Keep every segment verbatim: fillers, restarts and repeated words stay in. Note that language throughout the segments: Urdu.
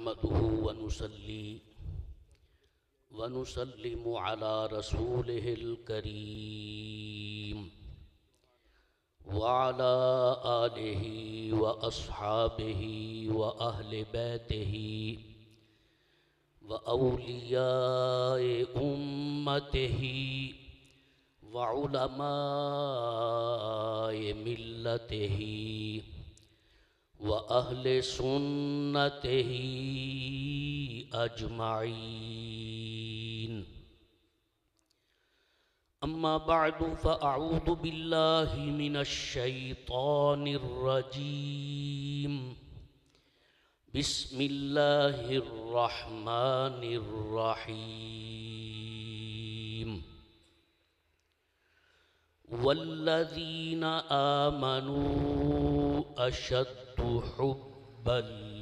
نحمده ونصلي ونسلم على رسوله الكريم وعلى آله وأصحابه وأهل بيته وأولياء أمته وعلماء ملته وأهل سنته أجمعين. أما بعد فأعوذ بالله من الشيطان الرجيم. بسم الله الرحمن الرحيم. والذين آمنوا أشد حبا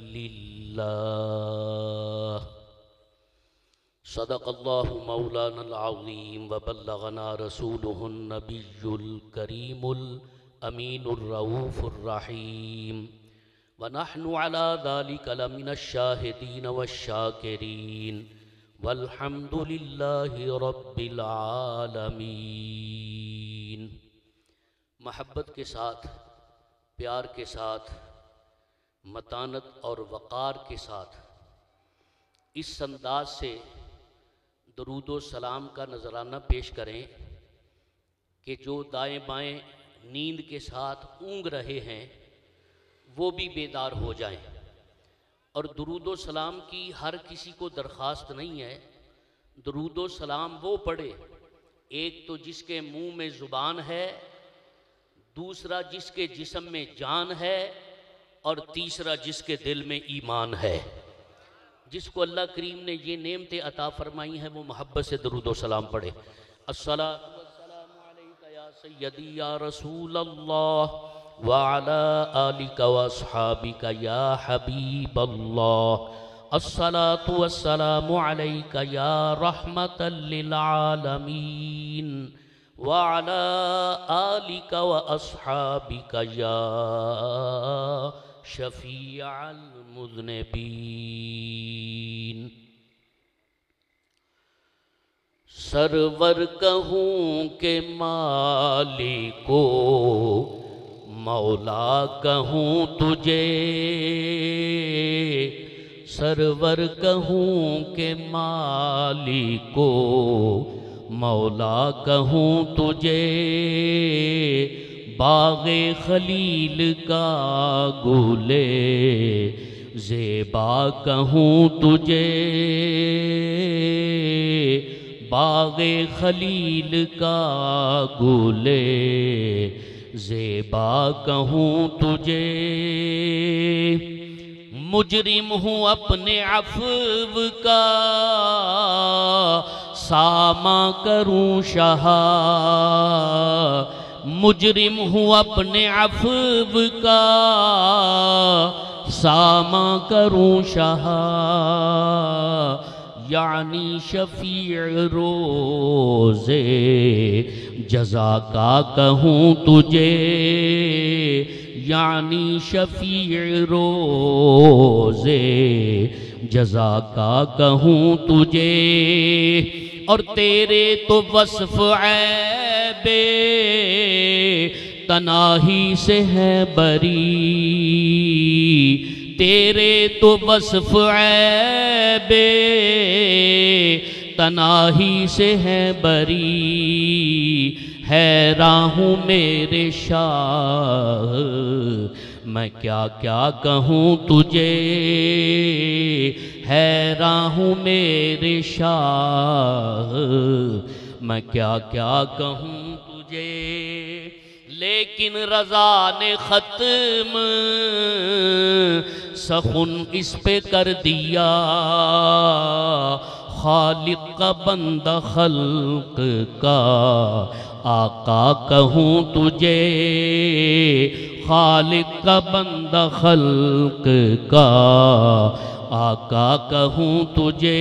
لله. صدق الله مولانا العظيم وبلغنا رسوله النبي الكريم الأمين الرؤوف الرحيم، ونحن على ذلك لمن الشاهدين والشاكرين، والحمد لله رب العالمين. محبت کے ساتھ، پیار کے ساتھ، متانت اور وقار کے ساتھ اس انداز سے درود و سلام کا نذرانہ پیش کریں کہ جو دائیں بائیں نیند کے ساتھ اونگ رہے ہیں وہ بھی بیدار ہو جائیں. اور درود و سلام کی ہر کسی کو درخواست نہیں ہے. درود و سلام وہ پڑھے، ایک تو جس کے منہ میں زبان ہے، دوسرا جس کے جسم میں جان ہے، اور تیسرا جس کے دل میں ایمان ہے. جس کو اللہ کریم نے یہ نعمتیں عطا فرمائی ہیں وہ محبت سے درود و سلام پڑھے. الصلاۃ والسلام علیک یا سیدی یا رسول اللہ وعلی آلک واصحابک یا حبیب اللہ. الصلاۃ والسلام علیک یا رحمت للعالمین وعلی آلک واصحابک یا شفیع المذنبین. سرور کہوں کہ مالکو مولا کہوں تجھے، سرور کہوں کہ مالکو مولا کہوں تجھے، باغ خلیل کا گلے زیبا کہوں تجھے، باغ خلیل کا گلے زیبا کہوں تجھے. مجرم ہوں اپنے عفو کا ساماں کروں شاہ، مجرم ہوں اپنے عفو کا ساماں کروں شاہ، یعنی شفیع روزے جزا کا کہوں تجھے، یعنی شفیع روزے جزا کا کہوں تجھے. اور تیرے تو وصف عیب تناہی سے ہے بری، تیرے تو وصف عیب تناہی سے ہے بری. حیراں ہوں میرے شاہ میں کیا کیا کہوں تجھے، حیراں ہوں میرے شاہ میں کیا کیا کہوں تجھے. لیکن رضا نے ختم سخن اس پہ کر دیا، خالق کا بندہ خلق کا آقا کہوں تجھے، خالق کا بندہ خلق کا آقا کہوں تجھے.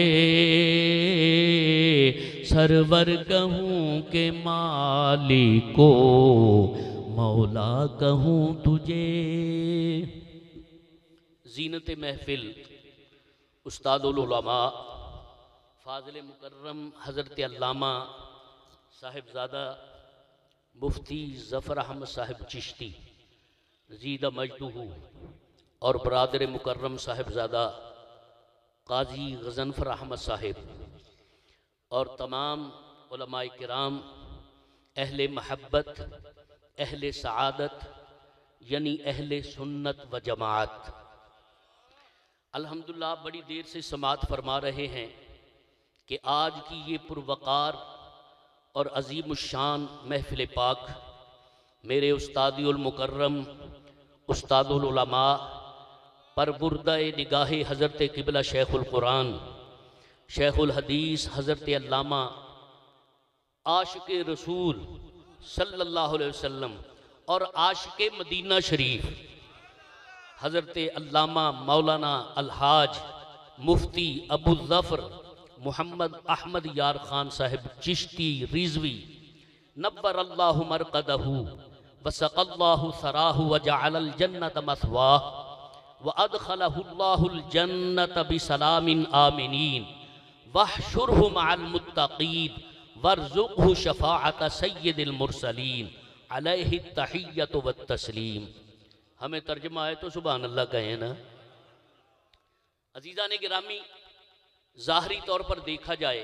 سرور کہوں کہ مالکو مولا کہوں تجھے. زینت محفل استاد العلماء فاضل مکرم حضرت علامہ صاحبزادہ مفتی ظفر احمد صاحب چشتی زیدہ مجدہ اور برادر مکرم صاحبزادہ قاضی غضنفر احمد صاحب اور تمام علماء کرام اہل محبت اہل سعادت یعنی اہل سنت و جماعت، الحمدللہ بڑی دیر سے سماعت فرما رہے ہیں کہ آج کی یہ پروقار اور عظیم الشان محفل پاک میرے استادی المکرم استاد العلماء پربردہ نگاہ حضرت قبلہ شیخ القرآن شیخ الحدیث حضرت علامہ عاشق رسول صلی اللہ علیہ وسلم اور عاشق مدینہ شریف حضرت علامہ مولانا الحاج مفتی ابو الظفر محمد احمد یار خان صاحب چشتی رضوی نبر اللہ مرقدہ وسق اللہ ثراہ وجعل الجنت مثواہ وادخلہ اللہ الجنت بسلام آمنین واحشرہ مع المتقین وارزقہ شفاعت سید المرسلین علیہ التحیۃ والتسلیم۔ ہمیں ترجمہ آئے تو سبحان اللہ کہیں نا۔ عزیزان گرامی، ظاہری طور پر دیکھا جائے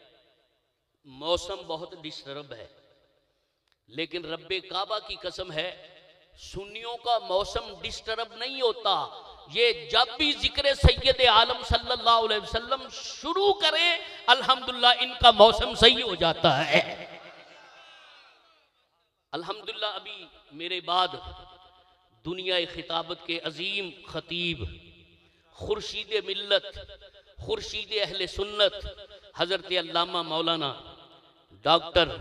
موسم بہت ڈسٹرب ہے، لیکن رب کعبہ کی قسم ہے سنیوں کا موسم ڈسٹرب نہیں ہوتا، یہ جب بھی ذکر سید عالم صلی اللہ علیہ وسلم شروع کرے الحمدللہ ان کا موسم صحیح ہو جاتا ہے۔ الحمدللہ ابھی میرے بعد دنیا خطابت کے عظیم خطیب خورشید ملت خورشید اہل سنت حضرت علامہ مولانا ڈاکٹر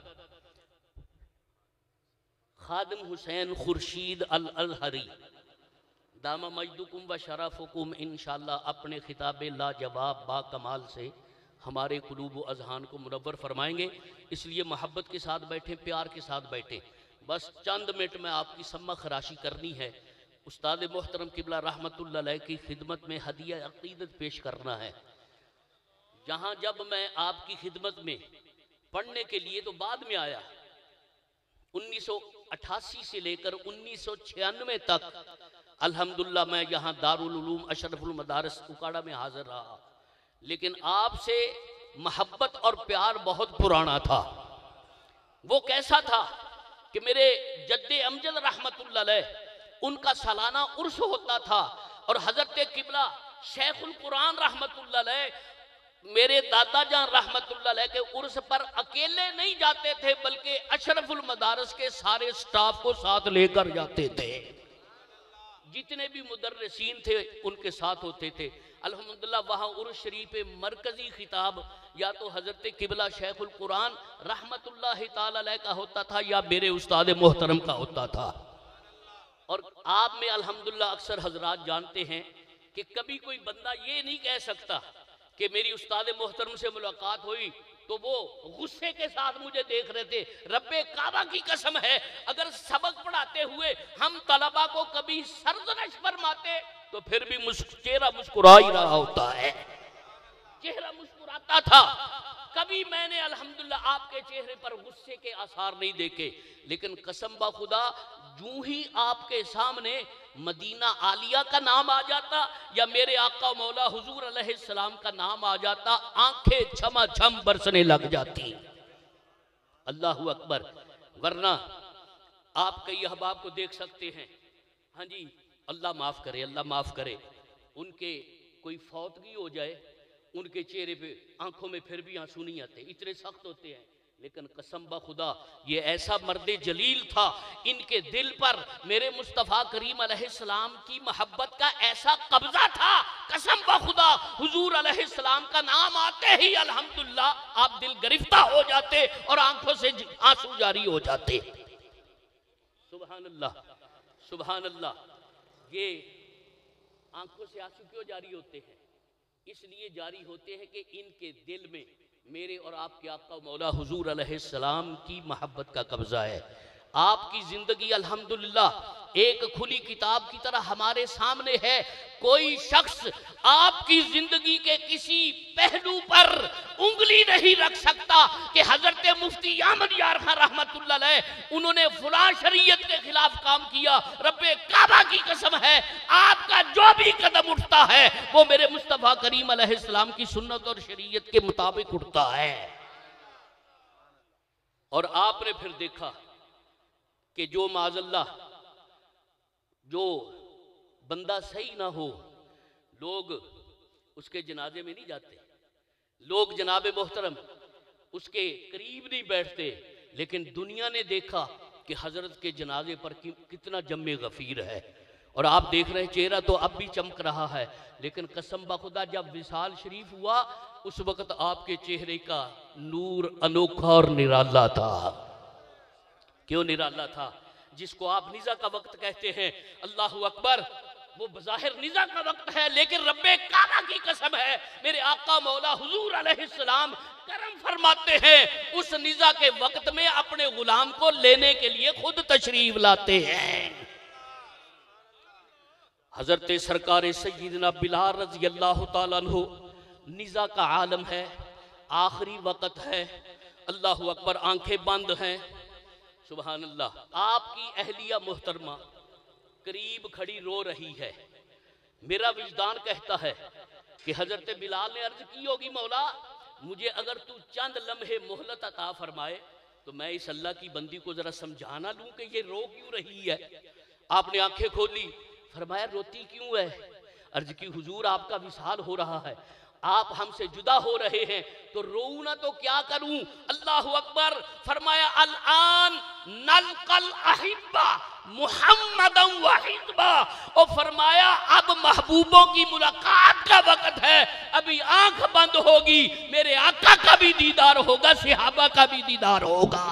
خادم حسین خورشید الازہری دامہ مجدکم و شرفکم انشاءاللہ اپنے خطاب لا جواب با کمال سے ہمارے قلوب و اذہان کو منور فرمائیں گے، اس لیے محبت کے ساتھ بیٹھیں، پیار کے ساتھ بیٹھیں۔ بس چند منٹ میں آپ کی سمع خراشی کرنی ہے، استاد محترم قبلہ رحمت اللہ علیہ کی خدمت میں ہدیہ عقیدت پیش کرنا ہے۔ جہاں جب میں آپ کی خدمت میں پڑھنے کے لیے تو بعد میں آیا، انیس سو اٹھاسی سے لے کر انیس سو چھیانوے تک الحمدللہ میں یہاں دارالعلوم اشرف المدارس اکاڑا میں حاضر رہا، لیکن آپ سے محبت اور پیار بہت پرانا تھا۔ وہ کیسا تھا کہ میرے جد امجد رحمت اللہ علیہ ان کا سالانہ عرس ہوتا تھا، اور حضرت قبلہ شیخ القرآن رحمت اللہ علیہ میرے دادا جان رحمت اللہ علیہ کے عرس پر اکیلے نہیں جاتے تھے، بلکہ اشرف المدارس کے سارے سٹاف کو ساتھ لے کر جاتے تھے، جتنے بھی مدرسین تھے ان کے ساتھ ہوتے تھے۔ الحمدللہ وہاں عرس شریف مرکزی خطاب یا تو حضرت قبلہ شیخ القرآن رحمت اللہ تعالی علیہ کا ہوتا تھا یا میرے استاد محترم کا ہوتا تھا۔ اور آپ میں الحمدللہ اکثر حضرات جانتے ہیں کہ کبھی کوئی بندہ یہ نہیں کہہ سکتا کہ میری استاد محترم سے ملاقات ہوئی تو وہ غصے کے ساتھ مجھے دیکھ رہے تھے۔ رب کعبہ کی قسم ہے اگر سبق پڑھاتے ہوئے ہم طلبہ کو کبھی سرزنش فرماتے تو پھر بھی چہرہ مسکرا ہی رہا ہوتا ہے، چہرہ مسکراتا تھا۔ کبھی میں نے الحمدللہ آپ کے چہرے پر غصے کے آثار نہیں دیکھے، لیکن قسم با خدا جو ہی آپ کے سامنے مدینہ عالیہ کا نام آ جاتا یا میرے آقا مولا حضور علیہ السلام کا نام آ جاتا، آنکھیں چھما چھم برسنے لگ جاتی۔ اللہ اکبر۔ ورنہ آپ کئی احباب کو دیکھ سکتے ہیں، ہاں جی اللہ معاف کرے اللہ معاف کرے، ان کے کوئی فوتگی ہو جائے ان کے چہرے پہ آنکھوں میں پھر بھی آنسو نہیں آتے، اتنے سخت ہوتے ہیں، لیکن قسم بخدا یہ ایسا مرد جلیل تھا، ان کے دل پر میرے مصطفیٰ کریم علیہ السلام کی محبت کا ایسا قبضہ تھا، قسم بخدا حضور علیہ السلام کا نام آتے ہی الحمدللہ آپ دل گرفتہ ہو جاتے اور آنکھوں سے آنسو جاری ہو جاتے۔ سبحان اللہ سبحان اللہ۔ یہ آنکھوں سے آنسو کیوں جاری ہوتے ہیں؟ اس لیے جاری ہوتے ہیں کہ ان کے دل میں میرے اور آپ کے آقا مولا حضور علیہ السلام کی محبت کا قبضہ ہے۔ آپ کی زندگی الحمدللہ ایک کھلی کتاب کی طرح ہمارے سامنے ہے. کوئی شخص آپ کی زندگی کے کسی پہلو پر انگلی نہیں رکھ سکتا کہ حضرت مفتی احمد یار خان رحمت اللہ علیہ انہوں نے فلاں شریعت کے خلاف کام کیا. رب کعبہ کی قسم ہے آپ کا جو بھی قدم اٹھتا ہے وہ میرے مصطفیٰ کریم علیہ السلام کی سنت اور شریعت کے مطابق اٹھتا ہے. اور آپ نے پھر دیکھا کہ جو معاذ اللہ جو بندہ صحیح نہ ہو لوگ اس کے جنازے میں نہیں جاتے, لوگ جناب محترم اس کے قریب نہیں بیٹھتے, لیکن دنیا نے دیکھا کہ حضرت کے جنازے پر کتنا جم غفیر ہے. اور آپ دیکھ رہے ہیں چہرہ تو اب بھی چمک رہا ہے, لیکن قسم بخدا جب وصال شریف ہوا اس وقت آپ کے چہرے کا نور انوکھا اور نرالا تھا. کیوں نرالا تھا؟ جس کو آپ نزا کا وقت کہتے ہیں, اللہ اکبر, وہ بظاہر نزا کا وقت ہے, لیکن رب کعبہ کی قسم ہے میرے آقا مولا حضور علیہ السلام کرم فرماتے ہیں اس نزا کے وقت میں اپنے غلام کو لینے کے لیے خود تشریف لاتے ہیں. حضرت سرکار سیدنا بلال رضی اللہ تعالیٰ عنہ نزا کا عالم ہے, آخری وقت ہے, اللہ اکبر, آنکھیں بند ہیں, سبحان اللہ. آپ کی اہلیہ محترمہ قریب کھڑی رو رہی ہے. میرا وجدان کہتا ہے کہ حضرت بلال نے عرض کی ہوگی مولا مجھے اگر تو چند لمحے مہلت عطا فرمائے تو میں اس اللہ کی بندی کو ذرا سمجھانا لوں کہ یہ رو کیوں رہی ہے. آپ نے آنکھیں کھولی, فرمایا روتی کیوں ہے؟ عرض کی حضور آپ کا وصال ہو رہا ہے, آپ ہم سے جدا ہو رہے ہیں تو روؤں نہ تو کیا کروں. اللہ اکبر. فرمایا الان نلقل احبہ محمدا و حزبہ, اور فرمایا اب محبوبوں کی ملاقات کا وقت ہے, ابھی آنکھ بند ہوگی, میرے آقا کا بھی دیدار ہوگا, صحابہ کا بھی دیدار ہوگا.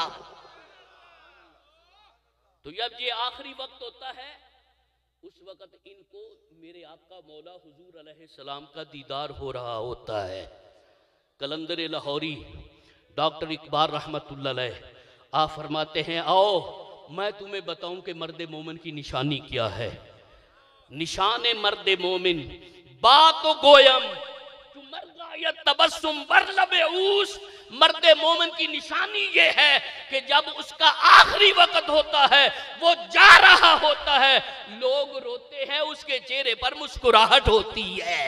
تو جب یہ آخری وقت ہوتا ہے اس وقت ان کو میرے آقا مولا حضور علیہ السلام کا دیدار ہو رہا ہوتا ہے. قلندر لاہوری ڈاکٹر اقبال رحمت اللہ علیہ آپ فرماتے ہیں آؤ میں تمہیں بتاؤں کہ مرد مومن کی نشانی کیا ہے. نشان مرد مومن بات و گویم جو مرغایت تبسم بر لب اوس. مرد مومن کی نشانی یہ ہے کہ جب اس کا آخری وقت ہوتا ہے وہ جا رہا ہوتا ہے, لوگ روتے ہیں, اس کے چہرے پر مسکراہٹ ہوتی ہے.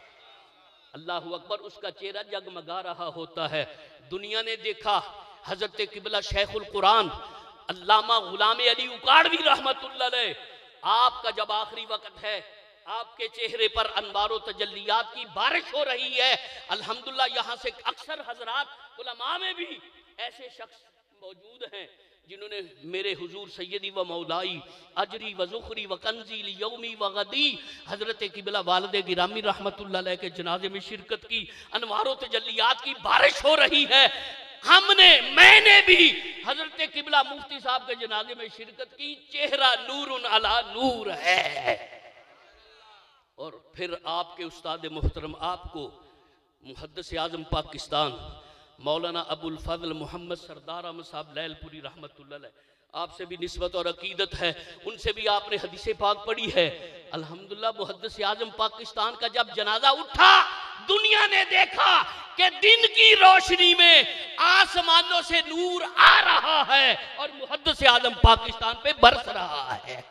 اللہ اکبر. اس کا چہرہ جگمگا رہا ہوتا ہے. دنیا نے دیکھا حضرت قبلہ شیخ القرآن علامہ غلام علی اکاڑوی رحمت اللہ علیہ, آپ کا جب آخری وقت ہے آپ کے چہرے پر انوار و تجلیات کی بارش ہو رہی ہے. الحمدللہ یہاں سے اکثر حضرات علماء میں بھی ایسے شخص موجود ہیں جنہوں نے میرے حضور سیدی و مولائی اجری و ذخری و کنزی لیومی و غدی حضرت قبلہ والد گرامی رحمت اللہ علیہ کے جنازے میں شرکت کی. انوار و تجلیات کی بارش ہو رہی ہے. ہم نے میں نے بھی حضرت قبلہ مفتی صاحب کے جنازے میں شرکت کی. چہرہ نور علی نور ہے. اور پھر آپ کے استاد محترم آپ کو محدث اعظم پاکستان مولانا ابو الفضل محمد سردار احمد صاحب لیل پوری رحمت اللہ علیہ آپ سے بھی نسبت اور عقیدت ہے, ان سے بھی آپ نے حدیث پاک پڑھی ہے. الحمدللہ محدث اعظم پاکستان کا جب جنازہ اٹھا دنیا نے دیکھا کہ دن کی روشنی میں آسمانوں سے نور آ رہا ہے اور محدث اعظم پاکستان پہ برس رہا ہے.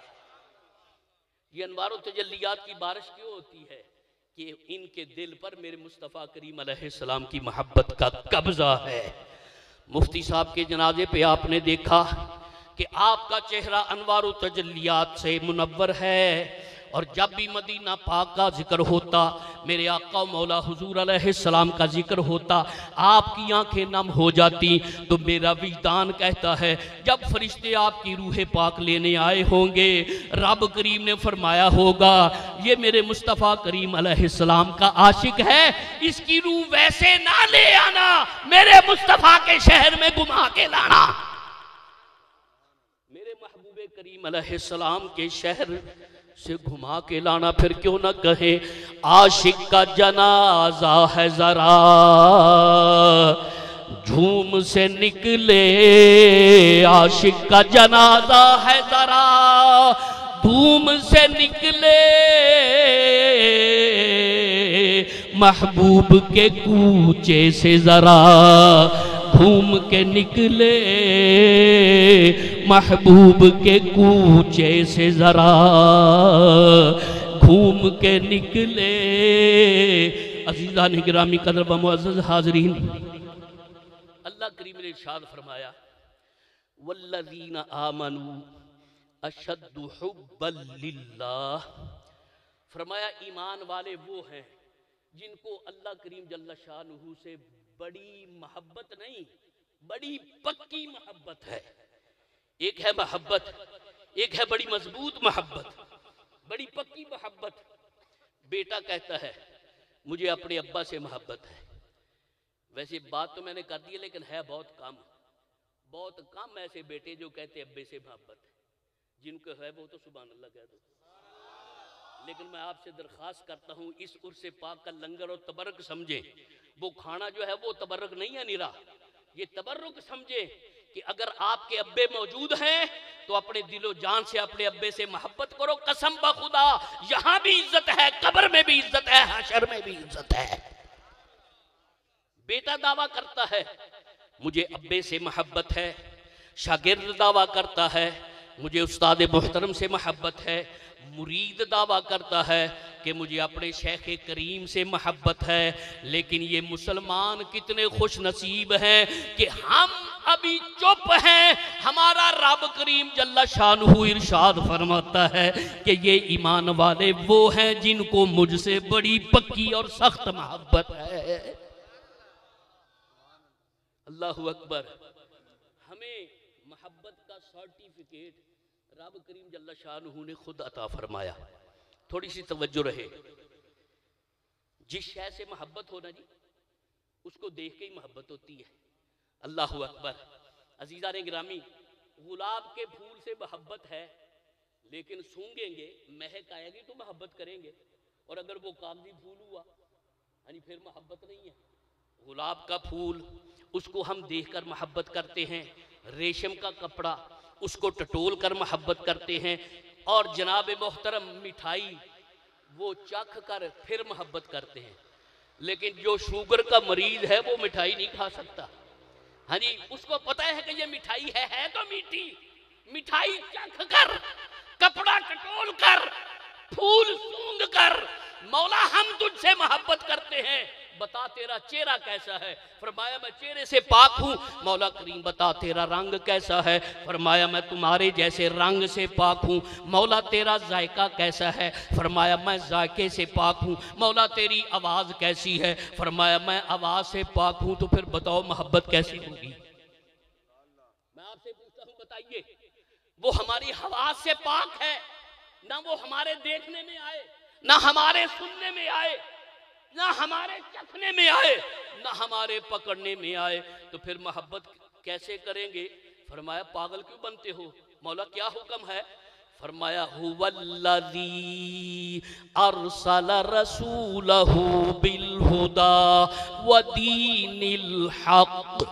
یہ انوار و تجلیات کی بارش کیوں ہوتی ہے؟ کہ ان کے دل پر میرے مصطفیٰ کریم علیہ السلام کی محبت کا قبضہ ہے. مفتی صاحب کے جنازے پہ آپ نے دیکھا کہ آپ کا چہرہ انوار و تجلیات سے منور ہے, اور جب بھی مدینہ پاک کا ذکر ہوتا, میرے آقا مولا حضور علیہ السلام کا ذکر ہوتا, آپ کی آنکھیں نم ہو جاتی. تو میرا وجدان کہتا ہے جب فرشتے آپ کی روح پاک لینے آئے ہوں گے, رب کریم نے فرمایا ہوگا یہ میرے مصطفیٰ کریم علیہ السلام کا عاشق ہے, اس کی روح ویسے نہ لے آنا, میرے مصطفیٰ کے شہر میں گما کے لانا. میرے محبوب کریم علیہ السلام کے شہر سے گھما کے لانا. پھر کیوں نہ کہیں عاشق کا جنازہ ہے ذرا جھوم سے نکلے, عاشق کا جنازہ ہے ذرا دھوم سے نکلے محبوب کے کوچے سے ذرا گھوم کے نکلے محبوب کے کوچے سے ذرا گھوم کے نکلے۔ عزیزان گرامی قدر و معزز حاضرین، اللہ کریم نے ارشاد فرمایا والذین آمنوا اشد حبا للہ، فرمایا ایمان والے وہ ہیں جن کو اللہ کریم جل شانہ سے بڑی محبت نہیں، بڑی پکی محبت ہے۔ ایک ہے محبت، ایک ہے بڑی مضبوط محبت، بڑی پکی محبت۔ بیٹا کہتا ہے مجھے اپنے ابا سے محبت ہے، ویسے بات تو میں نے کر دی ہے لیکن ہے بہت کم، بہت کم ایسے بیٹے جو کہتے ابے سے محبت ہے، جن کو ہے وہ تو سبحان اللہ کہہ دو۔ لیکن میں آپ سے درخواست کرتا ہوں اس عرس پاک کا لنگر اور تبرک سمجھیں، وہ کھانا جو ہے وہ تبرک نہیں ہے نیرا، یہ تبرک سمجھیں کہ اگر آپ کے ابے موجود ہیں تو اپنے دل و جان سے اپنے ابے سے محبت کرو، قسم بخدا یہاں بھی عزت ہے، قبر میں بھی عزت ہے، حشر میں بھی عزت ہے۔ بیٹا دعویٰ کرتا ہے مجھے ابے سے محبت ہے، شاگرد دعویٰ کرتا ہے مجھے استاد محترم سے محبت ہے، مرید دعویٰ کرتا ہے کہ مجھے اپنے شیخ کریم سے محبت ہے، لیکن یہ مسلمان کتنے خوش نصیب ہیں کہ ہم ابھی چپ ہیں۔ ہمارا رب کریم جل شانہ ارشاد فرماتا ہے کہ یہ ایمان والے وہ ہیں جن کو مجھ سے بڑی پکی اور سخت محبت ہے۔ اللہ اکبر۔ ہمیں محبت کا سرٹیفکیٹ رب کریم جل شانہ نے خود عطا فرمایا۔ تھوڑی سی توجہ رہے، جس شے سے محبت ہونا جی اس کو دیکھ کے ہی محبت ہوتی ہے۔ اللہ اکبر۔ عزیزان گرامی، گلاب کے پھول سے محبت ہے لیکن سونگیں گے مہک آئے گی تو محبت کریں گے، اور اگر وہ کاغذی پھول ہوا یعنی پھر محبت نہیں ہے۔ گلاب کا پھول اس کو ہم دیکھ کر محبت کرتے ہیں، ریشم کا کپڑا اس کو ٹٹول کر محبت کرتے ہیں، اور جناب محترم مٹھائی وہ چکھ کر پھر محبت کرتے ہیں۔ لیکن جو شوگر کا مریض ہے وہ مٹھائی نہیں کھا سکتا، ہاں جی، اس کو پتہ ہے کہ یہ مٹھائی ہے ہے تو میٹھی، مٹھائی چکھ کر، کپڑا ٹٹول کر، پھول سونگ کر مولا ہم تجھ سے محبت کرتے ہیں، بتا تیرا چہرہ کیسا ہے؟ فرمایا میں چہرے سے پاک ہوں۔ مولا کریم بتا تیرا رنگ کیسا ہے؟ فرمایا میں تمہارے جیسے رنگ سے پاک ہوں۔ مولا تیرا ذائقہ کیسا ہے؟ فرمایا میں ذائقے سے پاک ہوں۔ مولا تیری آواز کیسی ہے؟ فرمایا میں آواز سے پاک ہوں۔ تو پھر بتاؤ محبت کیسی ہوگی؟ میں آپ سے پوچھتا ہوں بتائیے، وہ ہماری حواس سے پاک ہے، نہ وہ ہمارے دیکھنے میں آئے، نہ ہمارے سننے میں آئے، نہ ہمارے چکھنے میں آئے، نہ ہمارے پکڑنے میں آئے، تو پھر محبت کیسے کریں گے؟ فرمایا پاگل کیوں بنتے ہو؟ مولا کیا حکم ہے؟ فرمایا هو الذی ارسل رسولہ بالہدی ودین الحق۔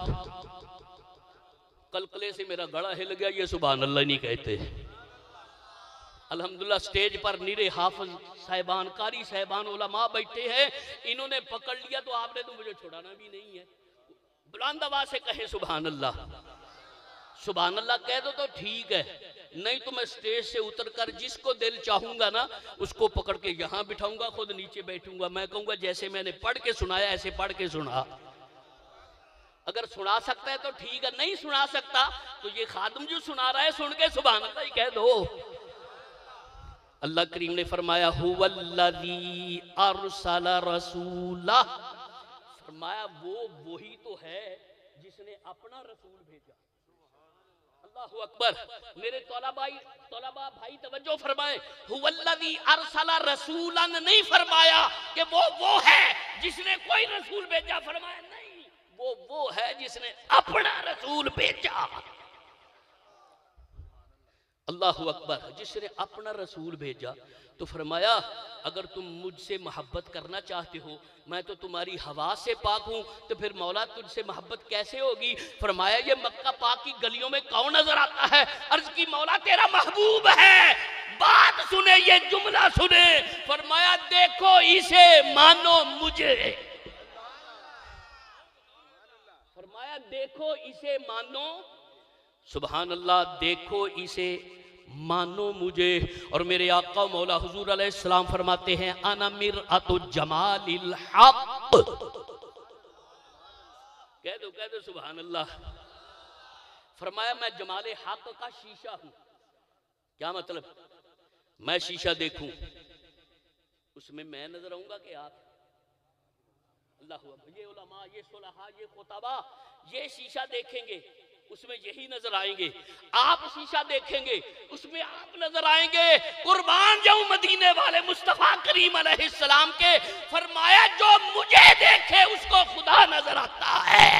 قلقلے سے میرا گڑا ہل گیا، یہ سبحان اللہ نہیں کہتے۔ الحمدللہ سٹیج پر نیرے حافظ صاحبان، قاری صاحبان، علماء بیٹھے ہیں، انہوں نے پکڑ لیا تو آپ نے تو مجھے چھوڑانا بھی نہیں ہے۔ بلند آواز سے کہیں سبحان اللہ، سبحان اللہ کہہ دو تو ٹھیک ہے، نہیں تو میں سٹیج سے اتر کر جس کو دل چاہوں گا نا اس کو پکڑ کے یہاں بٹھاؤں گا، خود نیچے بیٹھوں گا، میں کہوں گا جیسے میں نے پڑھ کے سنایا ایسے پڑھ کے سنا۔ اگر سنا سکتا ہے تو ٹھیک ہے، نہیں سنا سکتا تو یہ خادم جو سنا رہا ہے سن کے سبحان اللہ ہی کہہ دو۔ اللہ کریم نے فرمایا هو الذی ارسل رسولہ، فرمایا وہ وہی تو ہے جس نے اپنا رسول بھیجا۔ اللہ اکبر۔ میرے طلباء طلباء بھائی توجہ فرمائیں، هو الذی ارسل رسولا نہیں فرمایا کہ وہ وہ ہے جس نے کوئی رسول بھیجا، فرمایا نہیں، وہ وہ ہے جس نے اپنا رسول بھیجا۔ اللہ اکبر، جس نے اپنا رسول بھیجا۔ تو فرمایا اگر تم مجھ سے محبت کرنا چاہتے ہو، میں تو تمہاری حواس سے پاک ہوں، تو پھر مولا تجھ سے محبت کیسے ہوگی؟ فرمایا یہ مکہ پاک کی گلیوں میں کون نظر آتا ہے؟ عرض کی مولا تیرا محبوب ہے، بات سنے، یہ جملہ سنے، فرمایا دیکھو اسے مانو مجھے، فرمایا دیکھو اسے مانو، سبحان اللہ، دیکھو اسے مانو مجھے۔ اور میرے آقا مولا حضور علیہ السلام فرماتے ہیں انا مرآت جمال الحق، کہہ دو کہہ دو سبحان اللہ، فرمایا میں جمال حق کا شیشہ ہوں۔ کیا مطلب؟ میں شیشہ دیکھوں، اس میں میں نظر آؤں گا کہ آپ؟ اللہ اکبر، یہ علماء، یہ صلحاء، یہ خطباء یہ شیشہ دیکھیں گے، اس میں یہی نظر آئیں گے۔ آپ شیشہ دیکھیں گے، اس میں آپ نظر آئیں گے۔ قربان جاؤں مدینے والے مصطفیٰ کریم علیہ السلام کے، فرمایا جو مجھے دیکھے اس کو خدا نظر آتا ہے،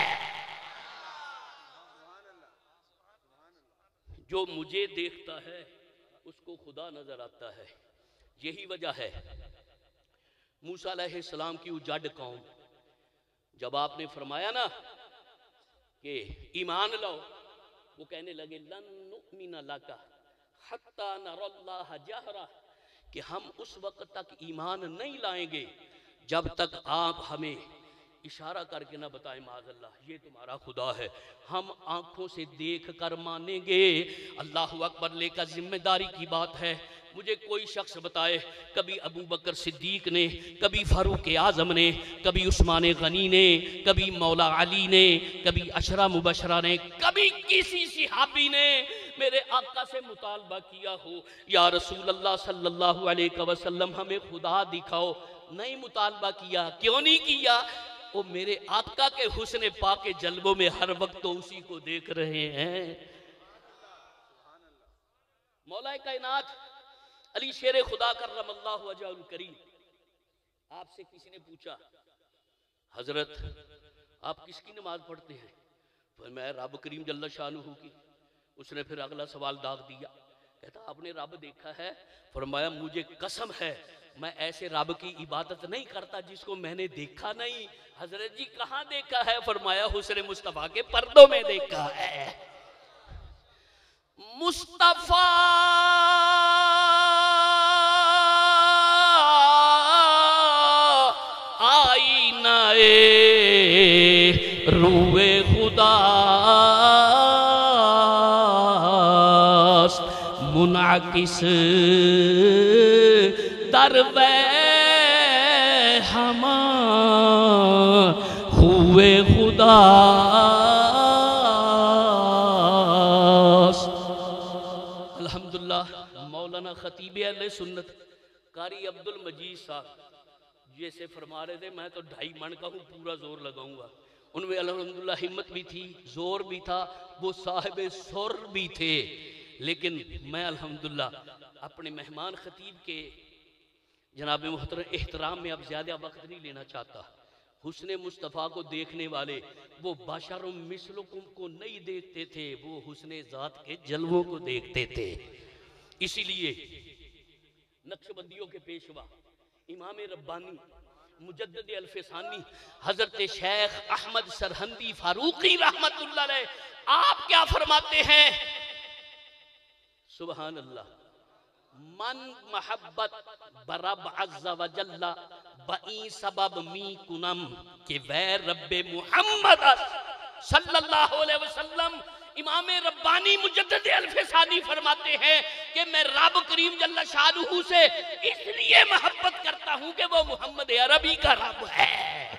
جو مجھے دیکھتا ہے اس کو خدا نظر آتا ہے۔ یہی وجہ ہے موسیٰ علیہ السلام کی اجڑ قوم، جب آپ نے فرمایا نا کہ ایمان لاؤ، وہ کہنے لگے لن نؤمن لک حتی نری اللہ جہرہ، کہ ہم اس وقت تک ایمان نہیں لائیں گے جب تک آپ ہمیں اشارہ کر کے نہ بتائیں معاذ اللہ یہ تمہارا خدا ہے، ہم آنکھوں سے دیکھ کر مانیں گے۔ اللہ اکبر، لے کر ذمہ داری کی بات ہے، مجھے کوئی شخص بتائے کبھی ابو بکر صدیق نے، کبھی فاروق اعظم نے، کبھی عثمان غنی نے، کبھی مولا علی نے، کبھی عشرہ مبشرہ نے، کبھی کسی صحابی نے میرے آقا سے مطالبہ کیا ہو یا رسول اللہ صلی اللہ علیہ وسلم ہمیں خدا دکھاؤ؟ نہیں مطالبہ کیا۔ کیوں نہیں کیا؟ وہ میرے آقا کے حسن پاک جلووں میں ہر وقت تو اسی کو دیکھ رہے ہیں۔ مولا کائنات علی شیر خدا کرم اللہ وجہہ الکریم، آپ سے کسی نے پوچھا حضرت آپ کس کی نماز پڑھتے ہیں؟ فرمایا رب کریم جل شانہ کی۔ اس نے پھر اگلا سوال داغ دیا، کہتا آپ نے رب دیکھا ہے؟ فرمایا مجھے قسم ہے میں ایسے رب کی عبادت نہیں کرتا جس کو میں نے دیکھا نہیں۔ حضرت جی کہاں دیکھا ہے؟ فرمایا حسن مصطفیٰ کے پردوں میں دیکھا ہے۔ مصطفیٰ آئینہ روئے خدا منعکس در وے ہما ہوئے خدا۔ الحمدللہ مولانا خطیب اہل سنت قاری عبد المجید صاحب جیسے فرما رہے تھے میں تو ڈھائی من کا ہوں، پورا زور لگاؤں گا۔ ان میں الحمدللہ ہمت بھی تھی، زور بھی تھا، وہ صاحب سر بھی تھے، لیکن میں الحمدللہ اپنے مہمان خطیب کے جناب محترم احترام میں اب زیادہ وقت نہیں لینا چاہتا۔ حسن مصطفیٰ کو دیکھنے والے وہ بشر مثلکم کو نہیں دیکھتے تھے، وہ حسن ذات کے جلووں کو دیکھتے تھے۔ اسی لیے نقشبندیوں کے پیشوا امام ربانی مجدد الفسانی حضرت شیخ احمد سرہندی فاروقی رحمت اللہ علیہ آپ کیا فرماتے ہیں؟ سبحان اللہ، من محبت برب عز و جل بئی سبب می کنم کہ ویر رب محمد صلی اللہ علیہ وسلم۔ امام ربانی مجدد الفسانی فرماتے ہیں کہ میں رب کریم جل شانہ سے اس لیے محبت کرتا ہوں کہ وہ محمد عربی کا رب ہے،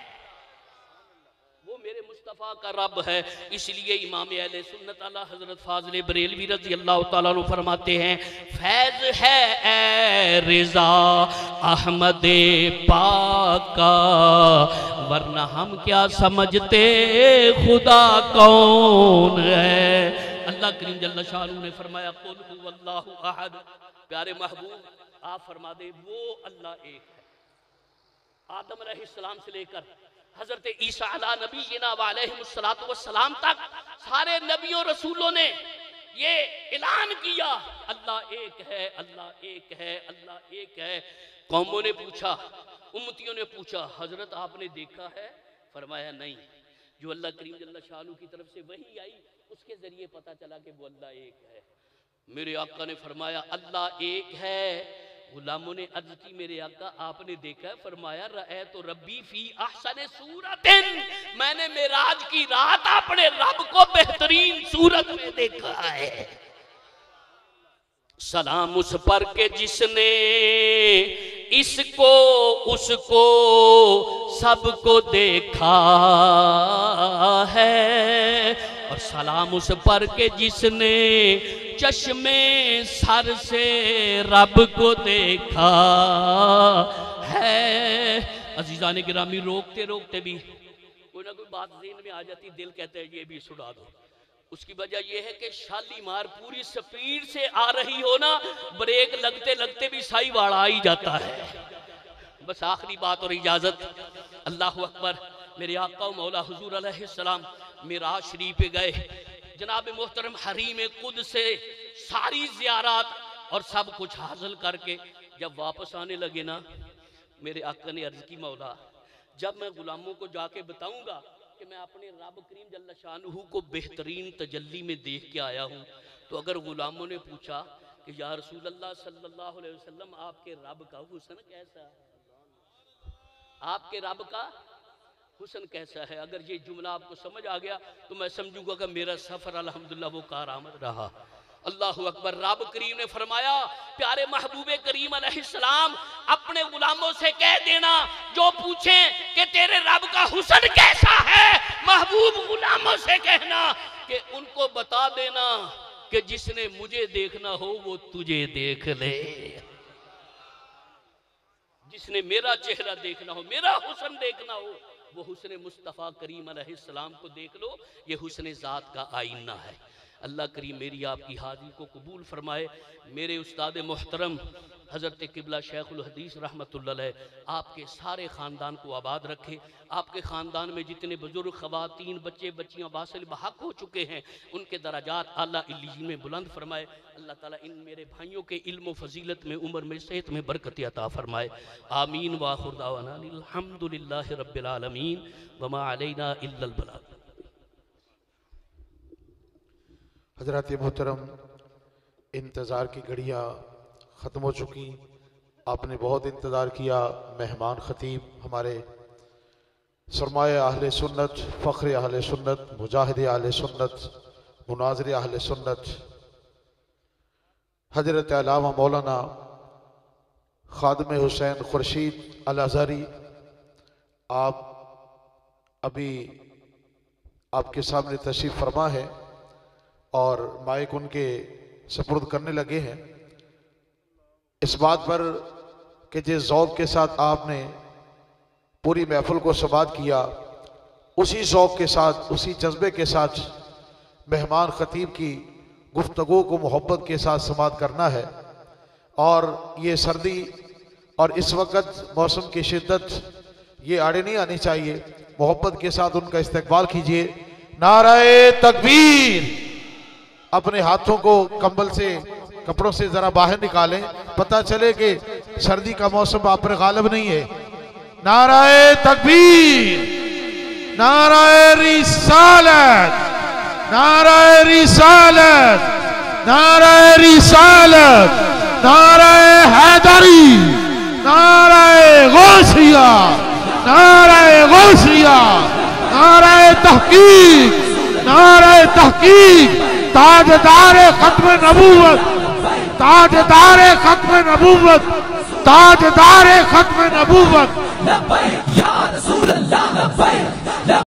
وہ میرے مصطفیٰ کا رب ہے۔ اس لیے امام اہل سنت اللہ حضرت فاضل بریلوی رضی اللہ تعالیٰ عنہ فرماتے ہیں فیض ہے اے رضا احمد پاک کا، ورنہ ہم کیا سمجھتے خدا کون ہے۔ اللہ کریم جل شانہ نے فرمایا قل هو اللہ احد، پیارے محبوب آپ فرما دے وہ اللہ ایک ہے۔ آدم علیہ السلام سے لے کر حضرت عیسیٰ علیہ نبینا وعلیہ السلام تک سارے نبیوں رسولوں نے یہ اعلان کیا اللہ ایک ہے، اللہ ایک ہے، اللہ ایک ہے۔ قوموں نے پوچھا، امتیوں نے پوچھا حضرت آپ نے دیکھا ہے؟ فرمایا نہیں، جو اللہ کریم جل شانہ کی طرف سے وحی آئی اس کے ذریعے پتا چلا کہ وہ اللہ ایک ہے۔ میرے آقا نے فرمایا اللہ ایک ہے۔ غلاموں نے عرض کی میرے آقا آپ نے دیکھا ہے؟ فرمایا رأیت ربی فی احسن صورت، میں نے معراج کی رات اپنے رب کو بہترین صورت میں دیکھا ہے۔ سلام اس پر کہ جس نے اس کو اس کو سب کو دیکھا ہے، اور سلام اس پر کہ جس نے چشمے سر سے رب کو دیکھا ہے۔ عزیزان گرامی، روکتے روکتے بھی کوئی نہ کوئی بات ذہن میں آ جاتی، دل کہتا ہے یہ بھی سنا دو۔ اس کی وجہ یہ ہے کہ شالیمار پوری سپیڈ سے آ رہی ہو نا، بریک لگتے لگتے بھی سائی واڑا ہی جاتا ہے۔ بس آخری بات اور اجازت، اللہ اکبر۔ میرے آقا و مولا حضور علیہ السلام معراج شریف پہ گئے، جناب محترم حریم قدس سے ساری زیارات اور سب کچھ حاصل کر کے جب واپس آنے لگے نا، میرے آقا نے عرض کی مولا جب میں غلاموں کو جا کے بتاؤں گا کہ میں اپنے رب کریم جل شانہ کو بہترین تجلی میں دیکھ کے آیا ہوں، تو اگر غلاموں نے پوچھا کہ یا رسول اللہ صلی اللہ علیہ وسلم آپ کے رب کا حسن کیسا ہے، آپ کے رب کا حسن کیسا ہے، اگر یہ جملہ آپ کو سمجھ آ گیا تو میں سمجھوں گا کہ میرا سفر الحمدللہ وہ کارآمد رہا۔ اللہ اکبر۔ رب کریم نے فرمایا پیارے محبوب کریم علیہ السلام اپنے غلاموں سے کہہ دینا جو پوچھیں کہ تیرے رب کا حسن کیسا ہے، محبوب غلاموں سے کہنا کہ ان کو بتا دینا کہ جس نے مجھے دیکھنا ہو وہ تجھے دیکھ لے، جس نے میرا چہرہ دیکھنا ہو، میرا حسن دیکھنا ہو، وہ حسن مصطفیٰ کریم علیہ السلام کو دیکھ لو۔ یہ حسن ذات کا آئینہ ہے۔ اللہ کریم میری آپ کی حاضری کو قبول فرمائے۔ میرے استاد محترم حضرت قبلہ شیخ الحدیث رحمت اللہ علیہ آپ کے سارے خاندان کو آباد رکھے، آپ کے خاندان میں جتنے بزرگ خواتین بچے بچیاں واصل بحق ہو چکے ہیں ان کے درجات اعلیٰ علیین میں بلند فرمائے۔ اللہ تعالیٰ ان میرے بھائیوں کے علم و فضیلت میں، عمر میں، صحت میں برکت عطا فرمائے، آمین۔ وآخر دعوانا الحمدللہ رب العالمین وما علینا الا البلاغ۔ حضرات محترم، انتظار کی گھڑیاں ختم ہو چکی، آپ نے بہت انتظار کیا۔ مہمان خطیب ہمارے سرمایہ اہل سنت، فخر اہل سنت، مجاہد اہل سنت، مناظر اہل سنت، حضرت علامہ مولانا خادم حسین خورشید الازہری، آپ ابھی آپ کے سامنے تشریف فرما ہے اور مائک ان کے سپرد کرنے لگے ہیں۔ اس بات پر کہ جس ذوق کے ساتھ آپ نے پوری محفل کو سماعت کیا، اسی ذوق کے ساتھ، اسی جذبے کے ساتھ مہمان خطیب کی گفتگو کو محبت کے ساتھ سماعت کرنا ہے۔ اور یہ سردی اور اس وقت موسم کی شدت یہ آڑے نہیں آنی چاہیے، محبت کے ساتھ ان کا استقبال کیجئے۔ نعرہ تکبیر! اپنے ہاتھوں کو کمبل سے، کپڑوں سے ذرا باہر نکالیں، پتہ چلے کہ سردی کا موسم آپ پر غالب نہیں ہے۔ نعرہ تکبیر! نعرہ رسالت! نعرہ رسالت! نعرہ رسالت! نعرہ حیدری! نعرہ غوثیہ! نعرہ غوثیہ! نعرہ تحقیق! نعرہ تحقیق! تاجدار ختم نبوت! تاجدار ختم نبوت! تاجدار ختم نبوت! لبیک یا رسول اللہ لبیک